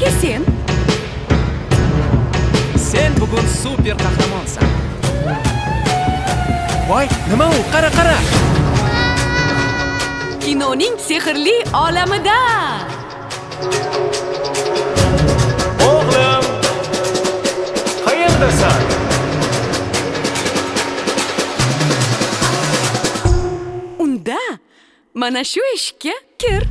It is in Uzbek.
nega sen? Sen bugun super qahramonsan. Voy, nima u? Qara. Kinoning sehrli olamida. O'g'lim, qayerdasan? Unda mana shu eshikka kir.